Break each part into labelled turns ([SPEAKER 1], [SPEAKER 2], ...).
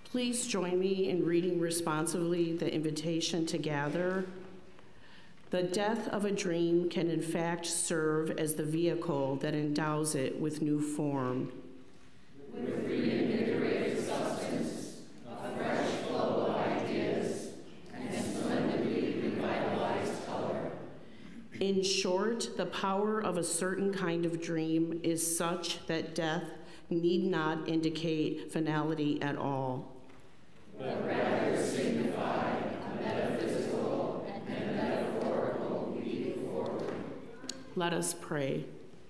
[SPEAKER 1] Please join me in reading responsively the invitation to gather. The death of a dream can in fact serve as the vehicle that endows it with new form.
[SPEAKER 2] With reinvigorated substance, a fresh flow of ideas, and splendidly revitalized color.
[SPEAKER 1] In short, the power of a certain kind of dream is such that death need not indicate finality at all,
[SPEAKER 2] but rather signify a metaphysical and metaphorical leap forward.
[SPEAKER 1] Let us pray.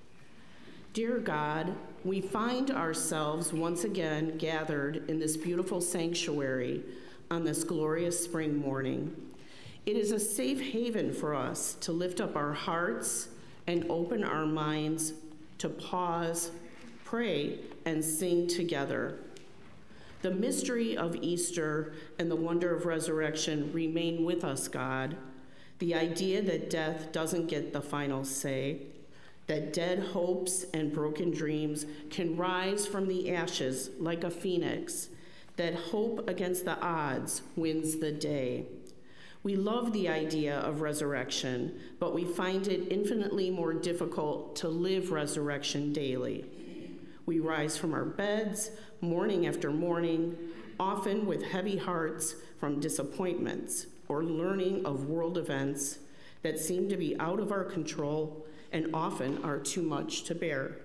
[SPEAKER 1] Dear God, we find ourselves once again gathered in this beautiful sanctuary on this glorious spring morning. It is a safe haven for us to lift up our hearts and open our minds to pause, pray, and sing together. The mystery of Easter and the wonder of resurrection remain with us, God. The idea that death doesn't get the final say, that dead hopes and broken dreams can rise from the ashes like a phoenix, that hope against the odds wins the day. We love the idea of resurrection, but we find it infinitely more difficult to live resurrection daily. We rise from our beds, morning after morning, often with heavy hearts from disappointments or learning of world events that seem to be out of our control and often are too much to bear.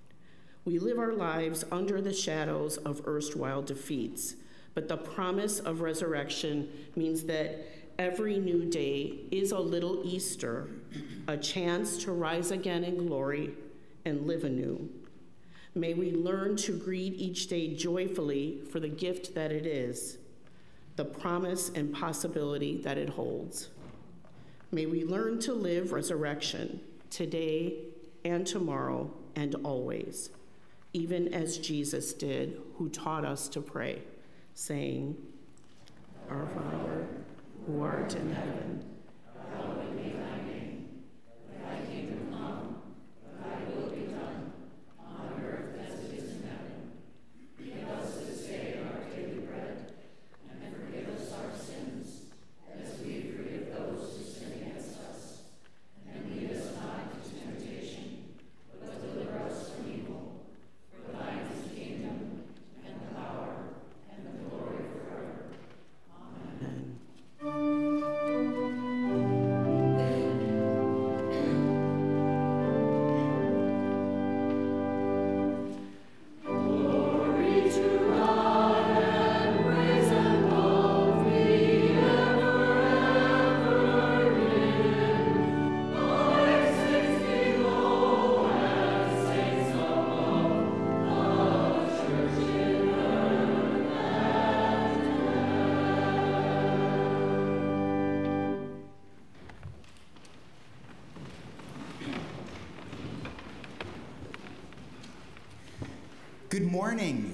[SPEAKER 1] We live our lives under the shadows of erstwhile defeats, but the promise of resurrection means that every new day is a little Easter, a chance to rise again in glory and live anew. May we learn to greet each day joyfully for the gift that it is, the promise and possibility that it holds. May we learn to live resurrection today and tomorrow and always, even as Jesus did, who taught us to pray, saying, Our Father, who art in heaven,
[SPEAKER 2] hallowed be thy name. Thy kingdom come, thy will be done, on earth as it is in heaven. Give us this day our daily bread, and forgive us our sins, as we forgive those who sin against us. And lead us not into temptation, but deliver us from evil. For thine is the kingdom, and the power, and the glory forever. Amen.
[SPEAKER 3] Good morning.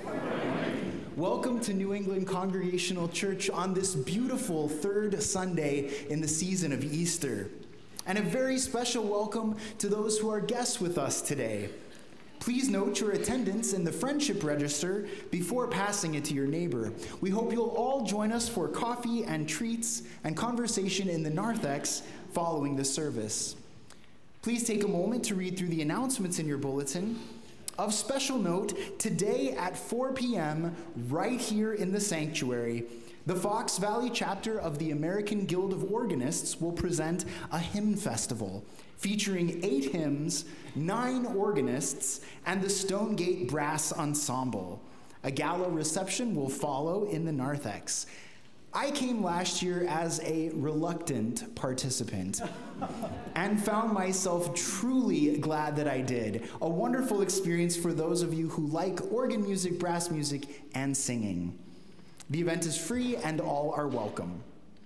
[SPEAKER 3] Welcome to New England Congregational Church on this beautiful third Sunday in the season of Easter. And a very special welcome to those who are guests with us today. Please note your attendance in the friendship register before passing it to your neighbor. We hope you'll all join us for coffee and treats and conversation in the narthex following the service. Please take a moment to read through the announcements in your bulletin. Of special note, today at 4 p.m., right here in the sanctuary, the Fox Valley chapter of the American Guild of Organists will present a hymn festival featuring 8 hymns, 9 organists, and the Stonegate Brass Ensemble. A gala reception will follow in the narthex. I came last year as a reluctant participant and found myself truly glad that I did. A wonderful experience for those of you who like organ music, brass music, and singing. The event is free and all are welcome.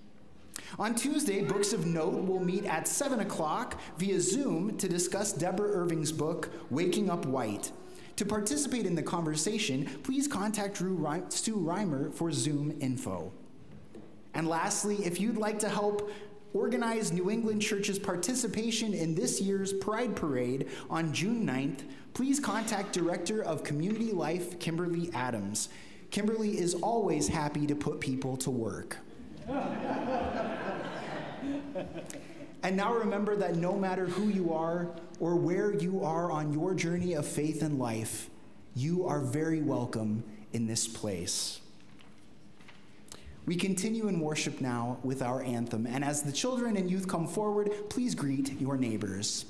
[SPEAKER 3] On Tuesday, Books of Note will meet at 7 o'clock via Zoom to discuss Deborah Irving's book, Waking Up White. To participate in the conversation, please contact Stu Reimer for Zoom info. And lastly, if you'd like to help organize New England Church's participation in this year's Pride Parade on June 9th, please contact Director of Community Life, Kimberly Adams. Kimberly is always happy to put people to work. And now remember that no matter who you are or where you are on your journey of faith and life, you are very welcome in this place. We continue in worship now with our anthem, and as the children and youth come forward, please greet your neighbors.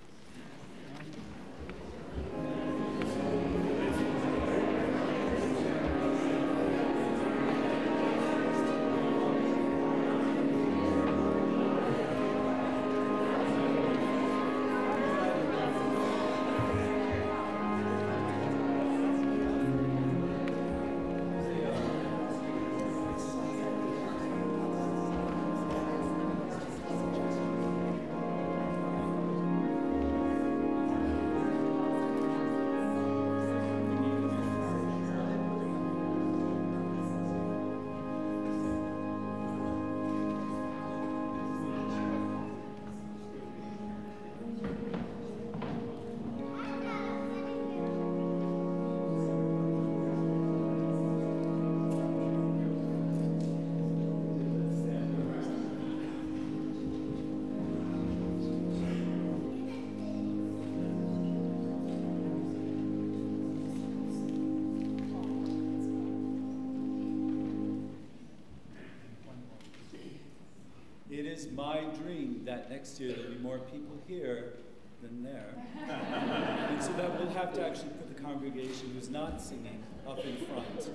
[SPEAKER 4] It is my dream that next year there'll be more people here than there. And so that we'll have to actually put the congregation who's not singing up in front.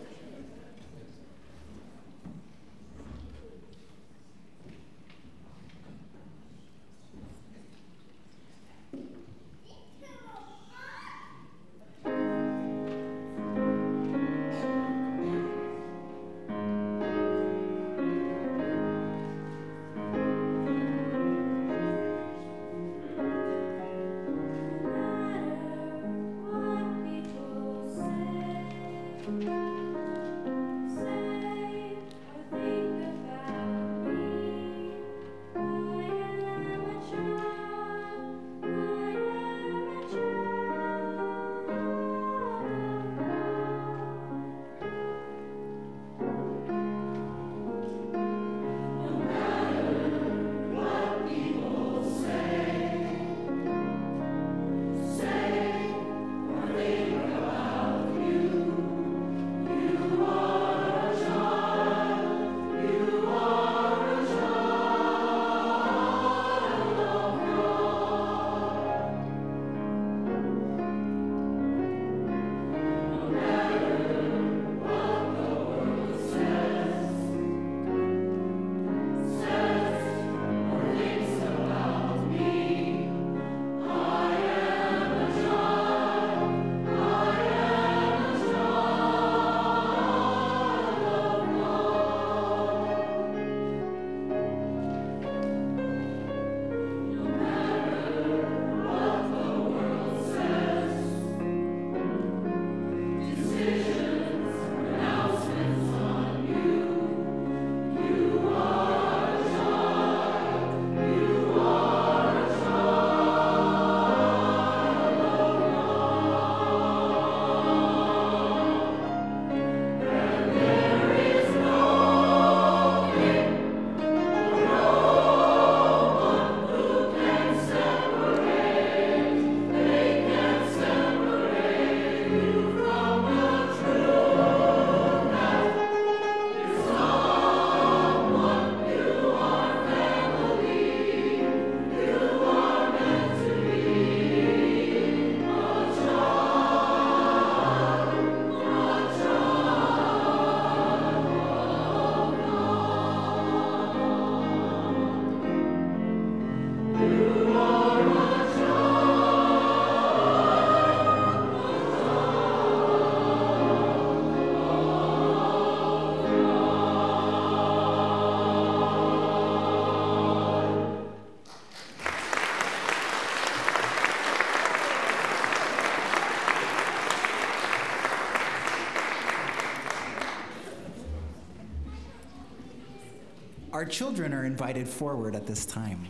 [SPEAKER 4] Our children are invited forward at this time.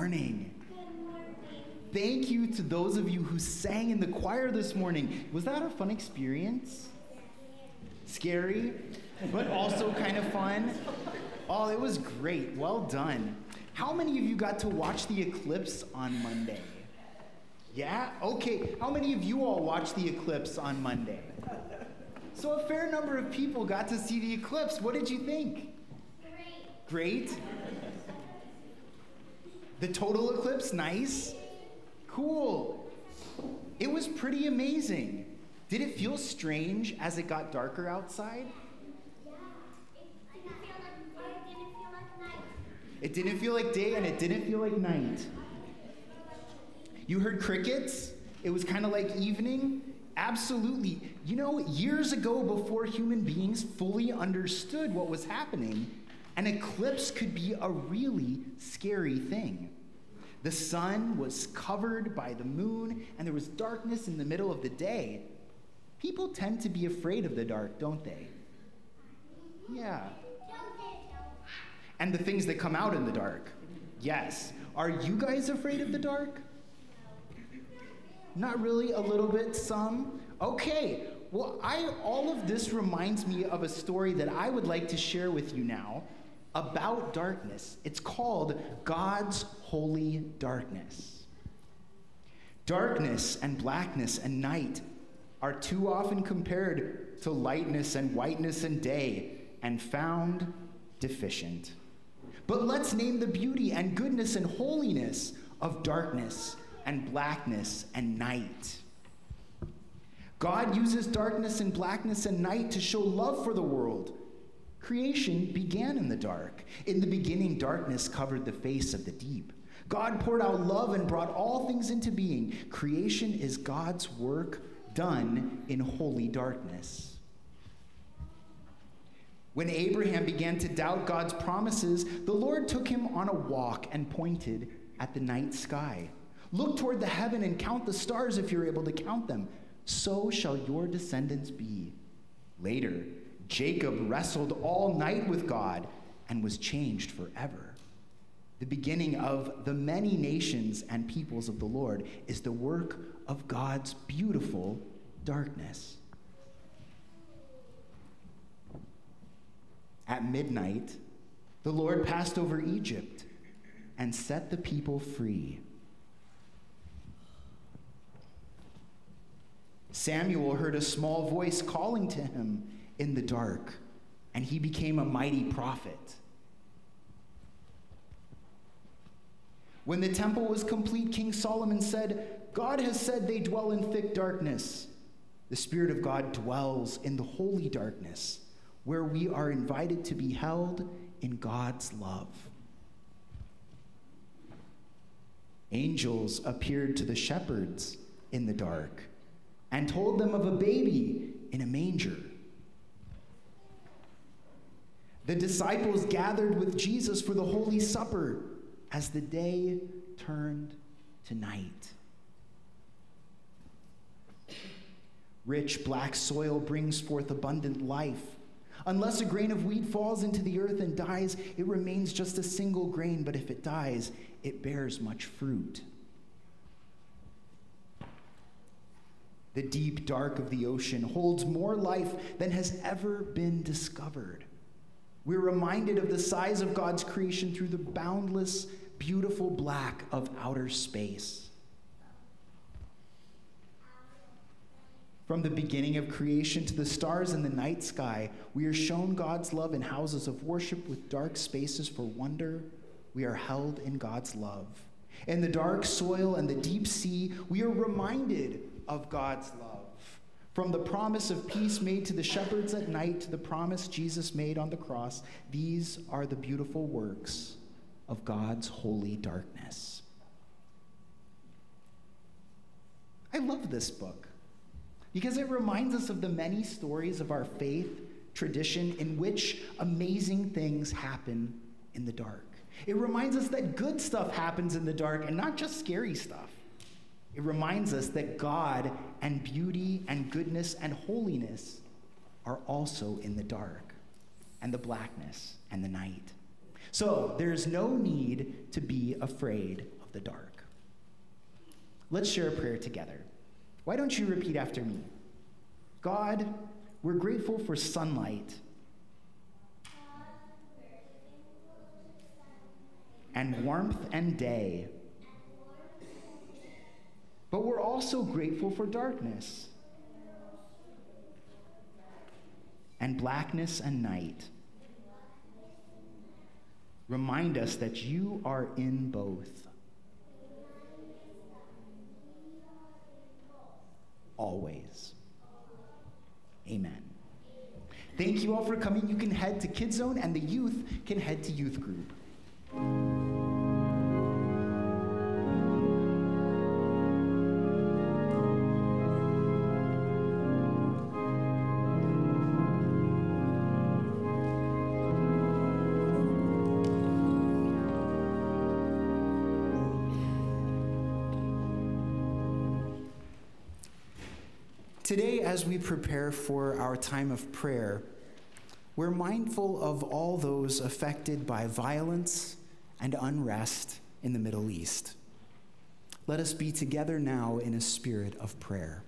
[SPEAKER 3] morning.
[SPEAKER 2] Good morning.
[SPEAKER 3] Thank you to those of you who sang in the choir this morning. Was that a fun experience? Scary, but also kind of fun. Oh, it was great. Well done. How many of you got to watch the eclipse on Monday? Yeah? Okay. How many of you all watched the eclipse on Monday? So a fair number of people got to see the eclipse. What did you think? Great? The total eclipse, nice? Cool. It was pretty amazing. Did it feel strange as it got darker outside? It didn't feel like day and it didn't feel like night. You heard crickets? It was kind of like evening? Absolutely. You know, years ago, before human beings fully understood what was happening, an eclipse could be a really scary thing. The sun was covered by the moon, and there was darkness in the middle of the day. People tend to be afraid of the dark, don't they? Yeah. And the things that come out in the dark. Yes. Are you guys afraid of the dark? Not really, a little bit, some? Okay. Well, all of this reminds me of a story that I would like to share with you now about darkness. It's called God's Holy Darkness. Darkness and blackness and night are too often compared to lightness and whiteness and day and found deficient. But let's name the beauty and goodness and holiness of darkness and blackness and night. God uses darkness and blackness and night to show love for the world. Creation began in the dark. In the beginning, darkness covered the face of the deep. God poured out love and brought all things into being. Creation is God's work done in holy darkness. When Abraham began to doubt God's promises, the Lord took him on a walk and pointed at the night sky. Look toward the heaven and count the stars if you're able to count them. So shall your descendants be. Later, Jacob wrestled all night with God and was changed forever. The beginning of the many nations and peoples of the Lord is the work of God's beautiful darkness. At midnight, the Lord passed over Egypt and set the people free. Samuel heard a small voice calling to him in the dark, and he became a mighty prophet. When the temple was complete, King Solomon said, God has said they dwell in thick darkness. The Spirit of God dwells in the holy darkness, where we are invited to be held in God's love. Angels appeared to the shepherds in the dark and told them of a baby in a manger. The disciples gathered with Jesus for the Holy Supper as the day turned to night. Rich black soil brings forth abundant life. Unless a grain of wheat falls into the earth and dies, it remains just a single grain, but if it dies, it bears much fruit. The deep dark of the ocean holds more life than has ever been discovered. We're reminded of the size of God's creation through the boundless, beautiful black of outer space. From the beginning of creation to the stars in the night sky, we are shown God's love in houses of worship with dark spaces for wonder. We are held in God's love. In the dark soil and the deep sea, we are reminded of God's love. From the promise of peace made to the shepherds at night to the promise Jesus made on the cross, these are the beautiful works of God's holy darkness. I love this book because it reminds us of the many stories of our faith tradition in which amazing things happen in the dark. It reminds us that good stuff happens in the dark and not just scary stuff. It reminds us that God and beauty and goodness and holiness are also in the dark and the blackness and the night. So there's no need to be afraid the dark. Let's share a prayer together. Why don't you repeat after me? God, we're grateful for sunlight and warmth and day. But we're also grateful for darkness and blackness and night. Remind us that you are in both. Always. Amen. Thank you all for coming. You can head to Kids Zone, and the youth can head to youth group. Today, as we prepare for our time of prayer, we're mindful of all those affected by violence and unrest in the Middle East. Let us be together now in a spirit of prayer.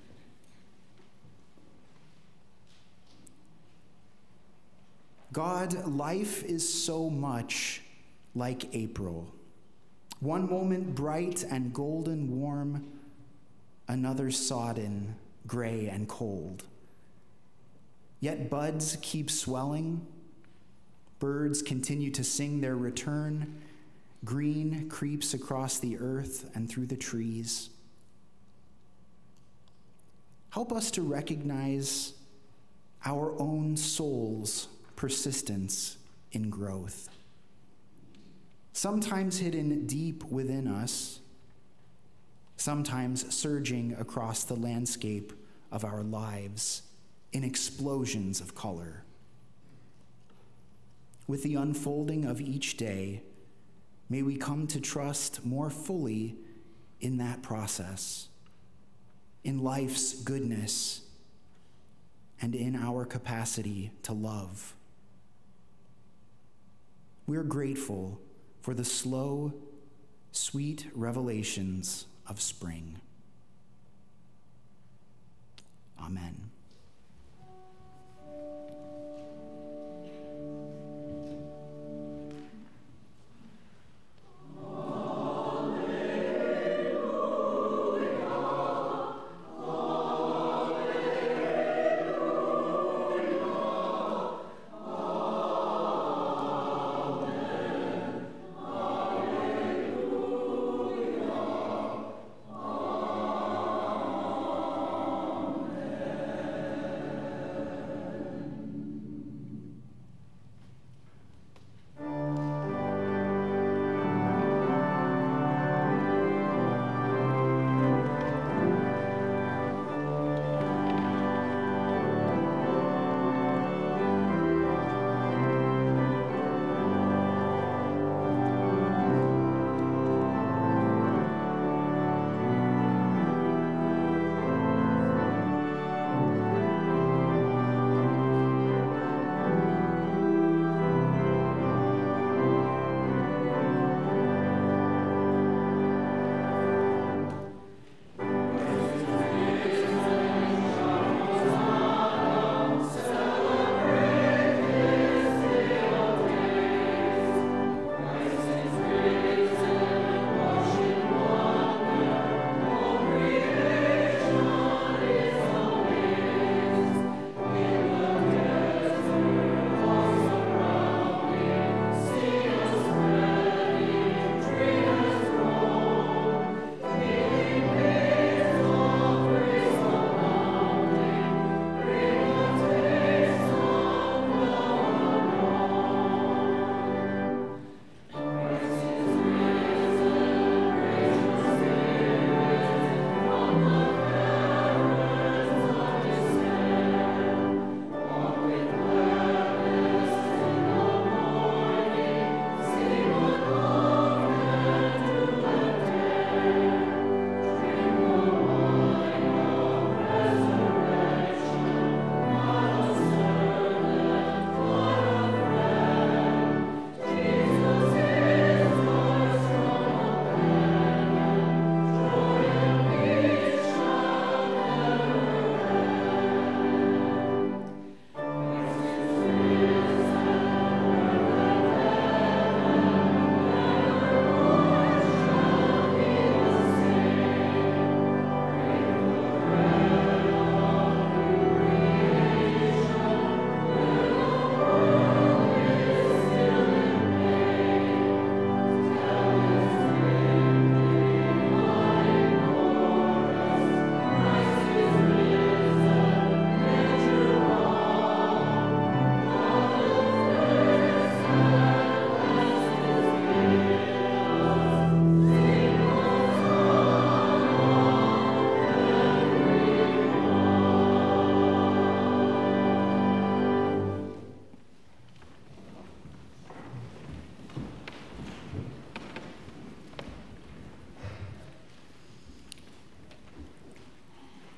[SPEAKER 3] God, life is so much like April. One moment bright and golden warm, another sodden, gray and cold. Yet buds keep swelling, birds continue to sing their return, green creeps across the earth and through the trees. Help us to recognize our own soul's persistence in growth, sometimes hidden deep within us, sometimes surging across the landscape of our lives in explosions of color. With the unfolding of each day, may we come to trust more fully in that process, in life's goodness, and in our capacity to love. We're grateful for the slow, sweet revelations of spring. Amen.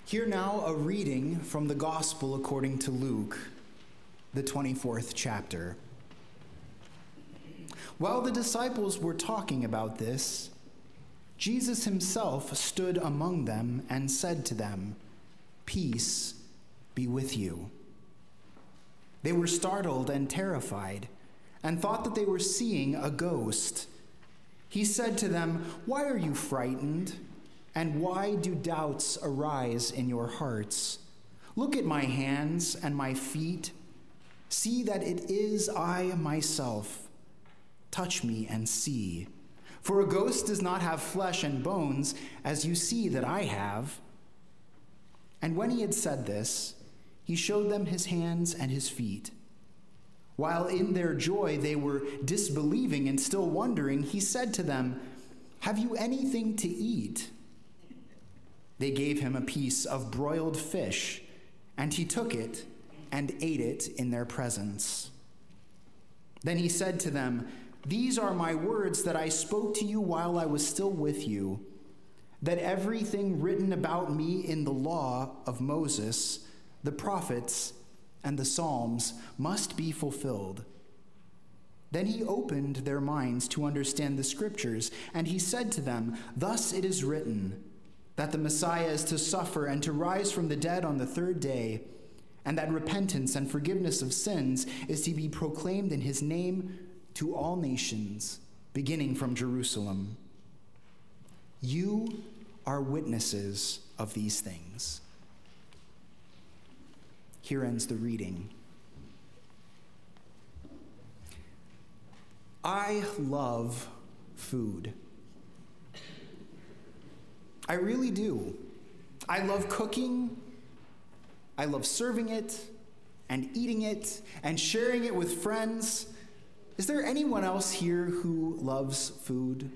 [SPEAKER 3] Hear now a reading from the Gospel according to Luke, the 24th chapter. While the disciples were talking about this, Jesus himself stood among them and said to them, "Peace be with you." They were startled and terrified and thought that they were seeing a ghost. He said to them, "Why are you frightened? And why do doubts arise in your hearts? Look at my hands and my feet. See that it is I myself. Touch me and see. For a ghost does not have flesh and bones, as you see that I have." And when he had said this, he showed them his hands and his feet. While in their joy they were disbelieving and still wondering, he said to them, "Have you anything to eat?" They gave him a piece of broiled fish, and he took it and ate it in their presence. Then he said to them, "These are my words that I spoke to you while I was still with you, that everything written about me in the law of Moses, the prophets, and the Psalms must be fulfilled." Then he opened their minds to understand the scriptures, and he said to them, "Thus it is written, that the Messiah is to suffer and to rise from the dead on the third day, and that repentance and forgiveness of sins is to be proclaimed in his name to all nations, beginning from Jerusalem. You are witnesses of these things." Here ends the reading. I love food. I really do. I love cooking. I love serving it and eating it and sharing it with friends. Is there anyone else here who loves food?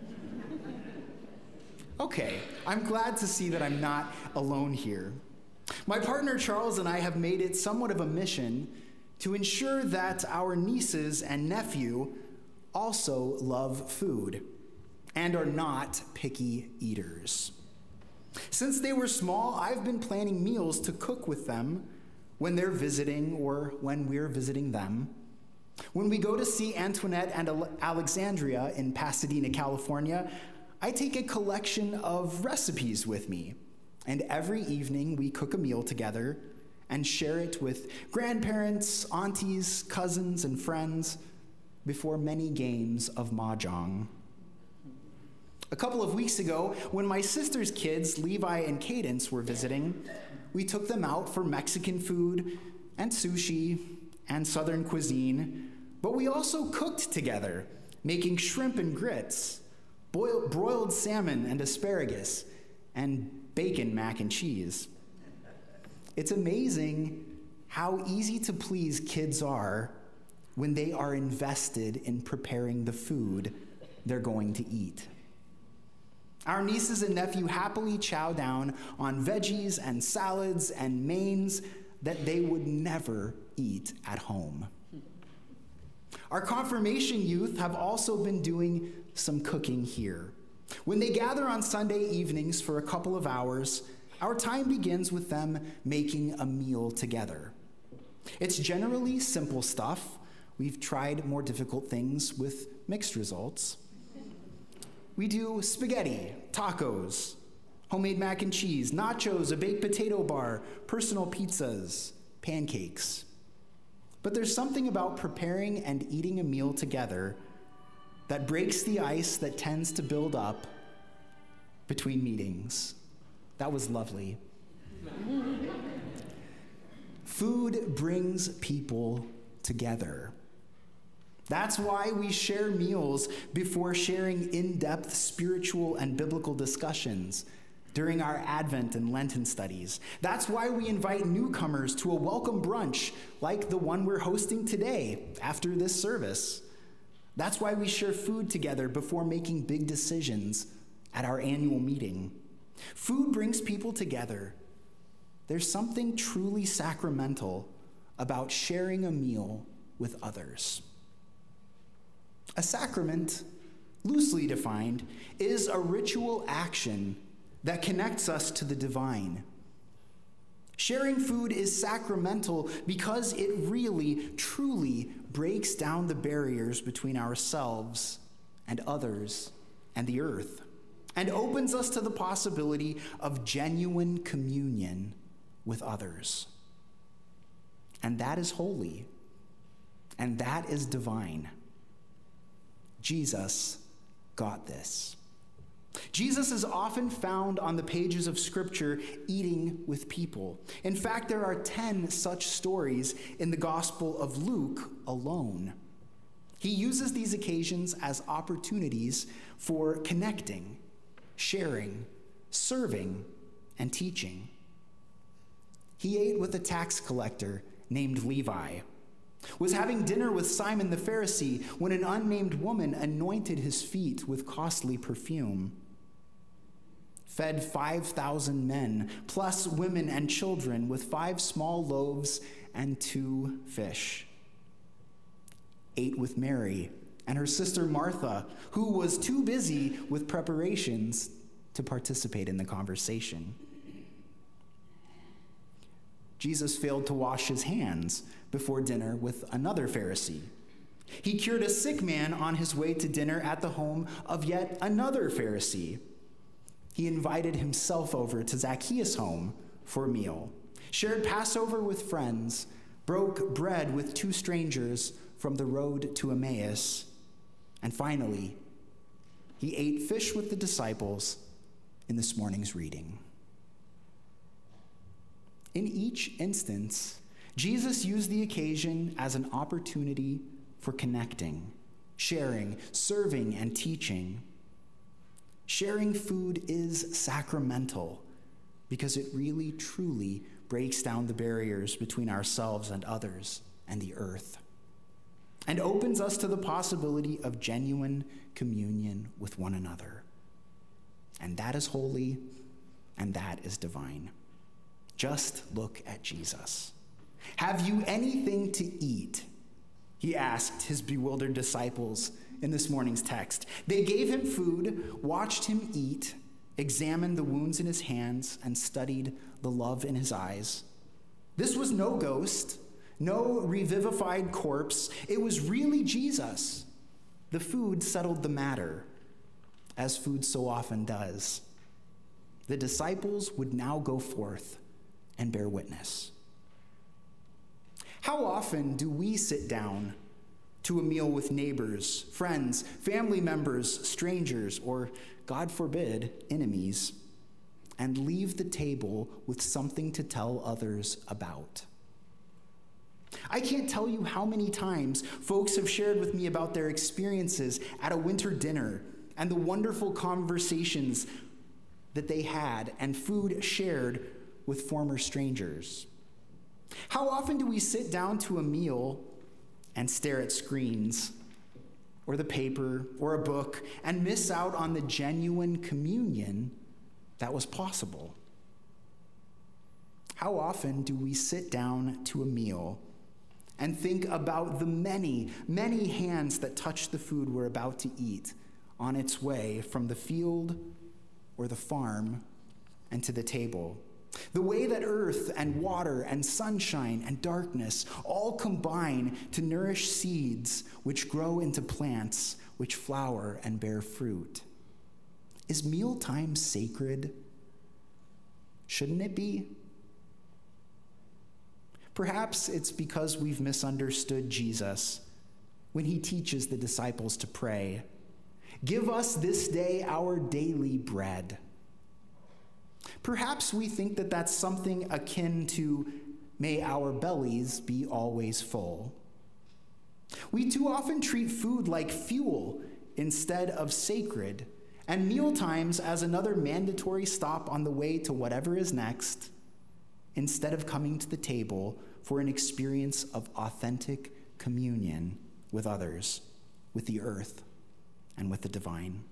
[SPEAKER 3] Okay, I'm glad to see that I'm not alone here. My partner Charles and I have made it somewhat of a mission to ensure that our nieces and nephew also love food and are not picky eaters. Since they were small, I've been planning meals to cook with them when they're visiting or when we're visiting them. When we go to see Antoinette and Alexandria in Pasadena, California, I take a collection of recipes with me, and every evening we cook a meal together and share it with grandparents, aunties, cousins, and friends before many games of mahjong. A couple of weeks ago, when my sister's kids, Levi and Cadence, were visiting, we took them out for Mexican food and sushi and Southern cuisine, but we also cooked together, making shrimp and grits, broiled salmon and asparagus, and bacon mac and cheese. It's amazing how easy to please kids are when they are invested in preparing the food they're going to eat. Our nieces and nephew happily chow down on veggies and salads and mains that they would never eat at home. Our confirmation youth have also been doing some cooking here. When they gather on Sunday evenings for a couple of hours, our time begins with them making a meal together. It's generally simple stuff. We've tried more difficult things with mixed results. We do spaghetti, tacos, homemade mac and cheese, nachos, a baked potato bar, personal pizzas, pancakes. But there's something about preparing and eating a meal together that breaks the ice that tends to build up between meetings. That was lovely. Food brings people together. That's why we share meals before sharing in-depth spiritual and biblical discussions during our Advent and Lenten studies. That's why we invite newcomers to a welcome brunch like the one we're hosting today after this service. That's why we share food together before making big decisions at our annual meeting. Food brings people together. There's something truly sacramental about sharing a meal with others. A sacrament, loosely defined, is a ritual action that connects us to the divine Sharing food is sacramental because it really, truly breaks down the barriers between ourselves and others and the earth, and opens us to the possibility of genuine communion with others. And that is holy, and that is divine. Jesus got this. Jesus is often found on the pages of Scripture eating with people. In fact, there are 10 such stories in the Gospel of Luke alone. He uses these occasions as opportunities for connecting, sharing, serving, and teaching. He ate with a tax collector named Levi, was having dinner with Simon the Pharisee when an unnamed woman anointed his feet with costly perfume, fed 5,000 men, plus women and children, with 5 small loaves and 2 fish, ate with Mary and her sister Martha, who was too busy with preparations to participate in the conversation. Jesus failed to wash his hands before dinner with another Pharisee. He cured a sick man on his way to dinner at the home of yet another Pharisee. He invited himself over to Zacchaeus' home for a meal, shared Passover with friends, broke bread with 2 strangers from the road to Emmaus, and finally, he ate fish with the disciples in this morning's reading. In each instance, Jesus used the occasion as an opportunity for connecting, sharing, serving, and teaching. Sharing food is sacramental because it really, truly breaks down the barriers between ourselves and others and the earth, and opens us to the possibility of genuine communion with one another. And that is holy, and that is divine. Just look at Jesus. Have you anything to eat? He asked his bewildered disciples in this morning's text. They gave him food, watched him eat, examined the wounds in his hands, and studied the love in his eyes. This was no ghost, no revivified corpse. It was really Jesus. The food settled the matter, as food so often does. The disciples would now go forth and bear witness. How often do we sit down to a meal with neighbors, friends, family members, strangers, or, God forbid, enemies, and leave the table with something to tell others about? I can't tell you how many times folks have shared with me about their experiences at a winter dinner and the wonderful conversations that they had and food shared with former strangers. How often do we sit down to a meal and stare at screens or the paper or a book and miss out on the genuine communion that was possible? How often do we sit down to a meal and think about the many, many hands that touched the food we're about to eat on its way from the field or the farm and to the table? The way that earth and water and sunshine and darkness all combine to nourish seeds which grow into plants which flower and bear fruit. Is mealtime sacred? Shouldn't it be? Perhaps it's because we've misunderstood Jesus when he teaches the disciples to pray, "Give us this day our daily bread." Perhaps we think that that's something akin to, "May our bellies be always full." We too often treat food like fuel instead of sacred, and mealtimes as another mandatory stop on the way to whatever is next, instead of coming to the table for an experience of authentic communion with others, with the earth, and with the divine.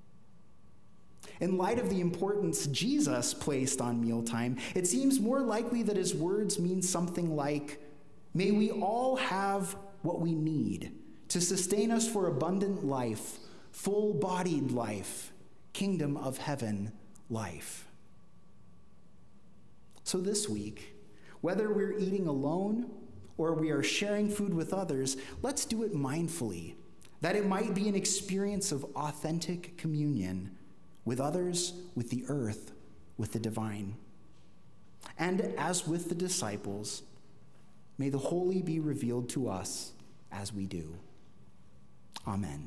[SPEAKER 3] In light of the importance Jesus placed on mealtime, it seems more likely that his words mean something like, "May we all have what we need to sustain us for abundant life, full-bodied life, kingdom of heaven life." So this week, whether we're eating alone or we are sharing food with others, let's do it mindfully, that it might be an experience of authentic communion with others, with the earth, with the divine. And as with the disciples, may the holy be revealed to us as we do. Amen.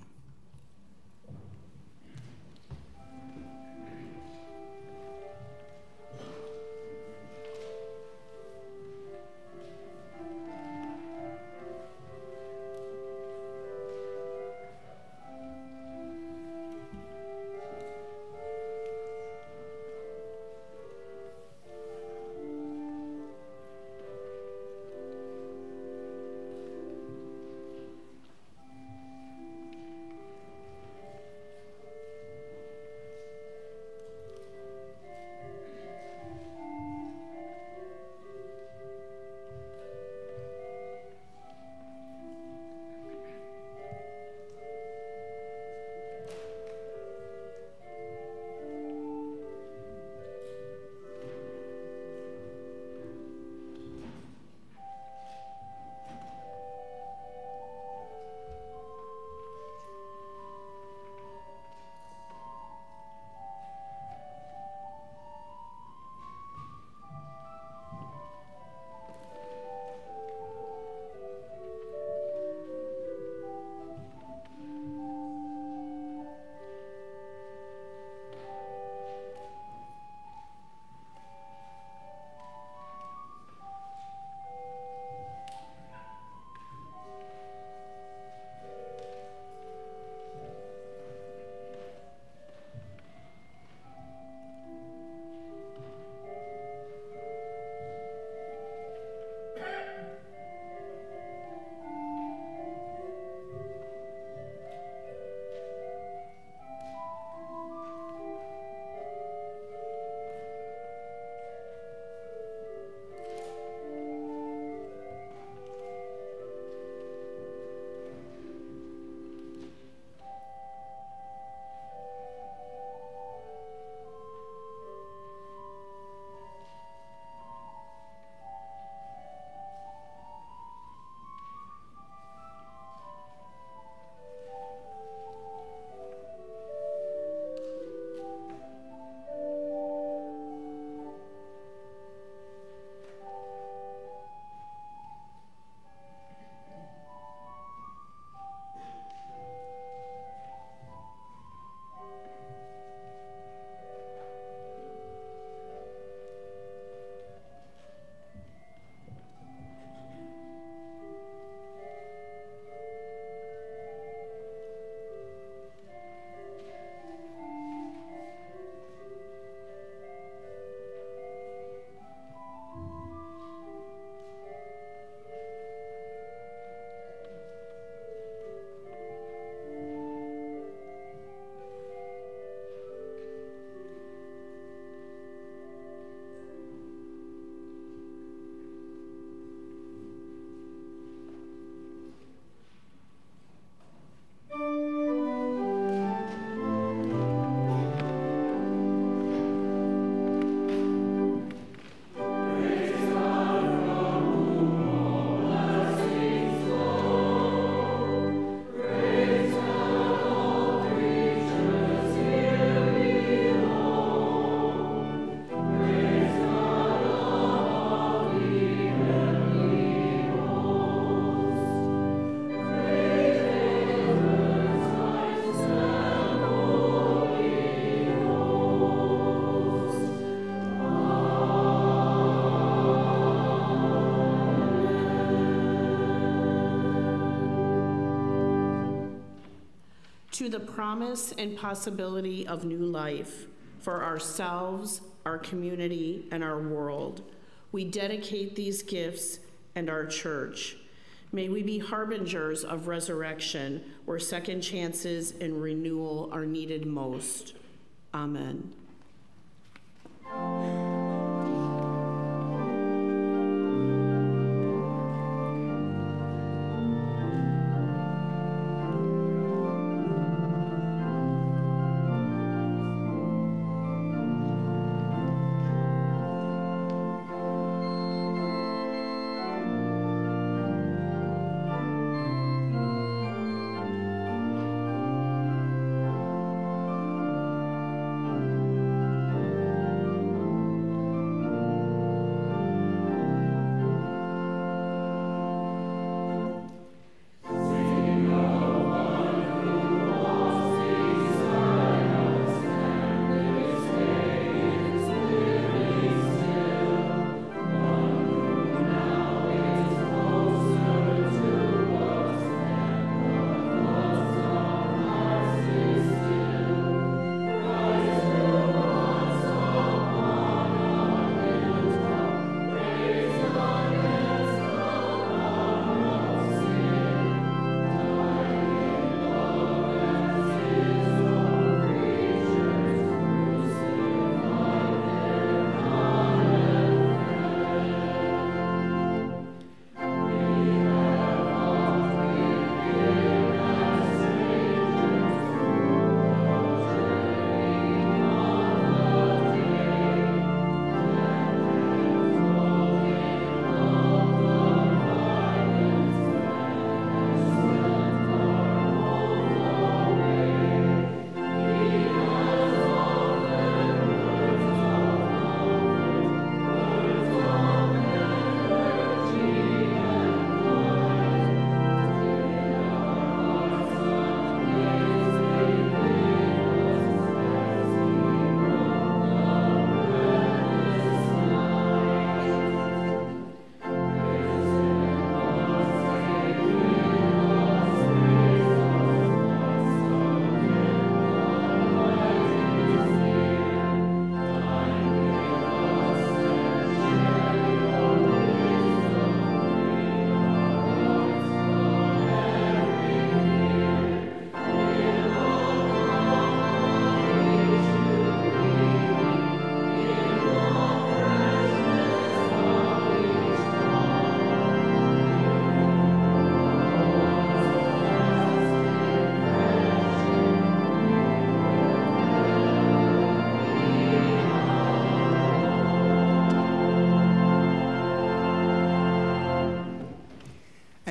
[SPEAKER 1] to the promise and possibility of new life for ourselves, our community, and our world. We dedicate these gifts and our church. May we be harbingers of resurrection where second chances and renewal are needed most. Amen.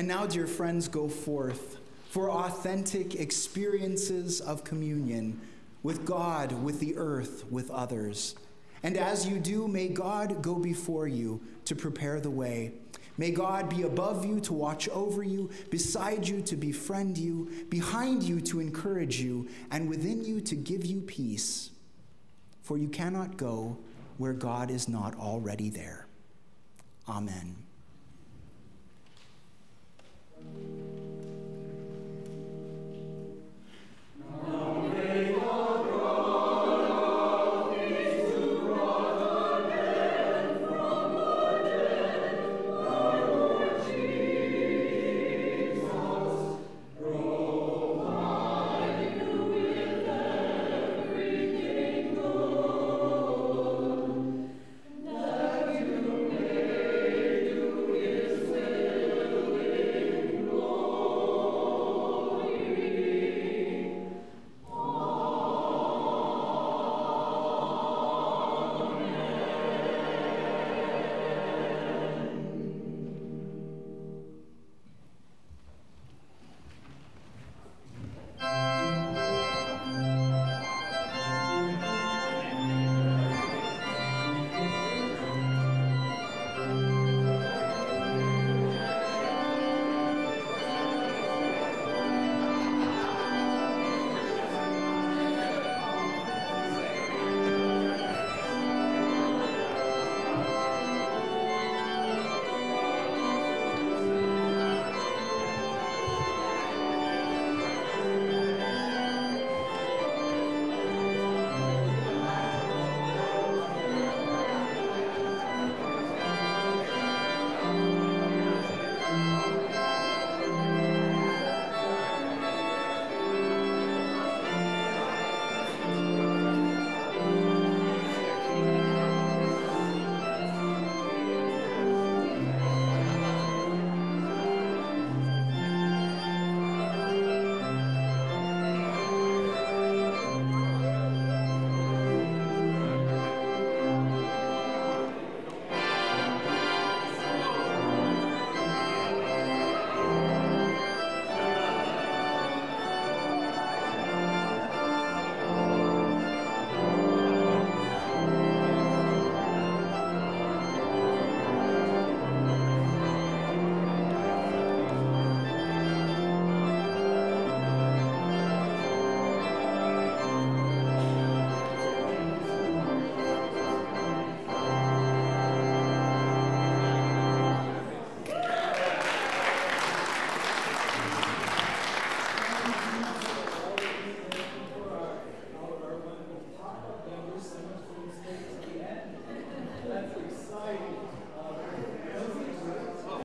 [SPEAKER 3] And now, dear friends, go forth for authentic experiences of communion with God, with the earth, with others. And as you do, may God go before you to prepare the way. May God be above you to watch over you, beside you to befriend you, behind you to encourage you, and within you to give you peace. For you cannot go where God is not already there. Amen.